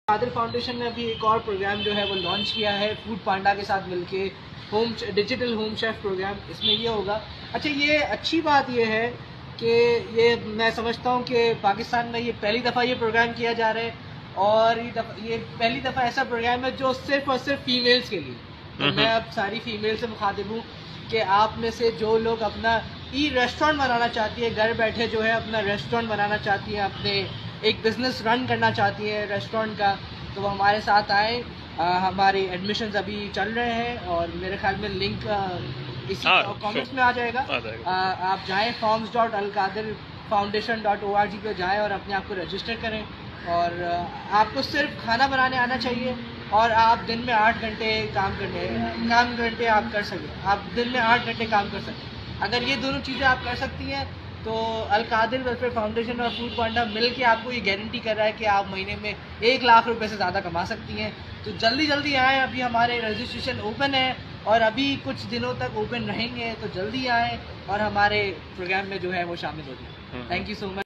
Qadir foundation ने अभी एक और प्रोग्राम जो है वो लॉन्च किया है फूड पांडा के साथ मिलके, डिजिटल होम शेफ प्रोग्राम। इसमें ये होगा, अच्छा ये अच्छी बात ये है कि ये मैं समझता हूँ कि पाकिस्तान में ये पहली दफ़ा ये प्रोग्राम किया जा रहा है, और ये पहली दफ़ा ऐसा प्रोग्राम है जो सिर्फ और सिर्फ फीमेल्स के लिए। तो मैं अब सारी फीमेल से मुखातिब हूँ कि आप में से जो लोग अपना रेस्टोरेंट बनाना चाहती है, घर बैठे जो है अपना रेस्टोरेंट बनाना चाहती है, अपने एक बिज़नेस रन करना चाहती है रेस्टोरेंट का, तो वो हमारे साथ आए। हमारे एडमिशन्स अभी चल रहे हैं और मेरे ख्याल में लिंक इसी कमेंट्स में आ जाएगा। आप जाएं forms.alqadirfoundation.org पे जाएं और अपने आप को रजिस्टर करें। और आपको सिर्फ खाना बनाने आना चाहिए, और आप दिन में 8 घंटे काम आप कर सकें। आप दिन में 8 घंटे काम कर सकें। अगर ये दोनों चीज़ें आप कर सकती हैं तो अल कादिर वेलफेयर फाउंडेशन और फूड पांडा मिल के आपको ये गारंटी कर रहा है कि आप महीने में 1 लाख रुपए से ज़्यादा कमा सकती हैं। तो जल्दी आएँ, अभी हमारे रजिस्ट्रेशन ओपन है और अभी कुछ दिनों तक ओपन रहेंगे, तो जल्दी आएँ और हमारे प्रोग्राम में जो है वो शामिल हो जाए। Thank you so much.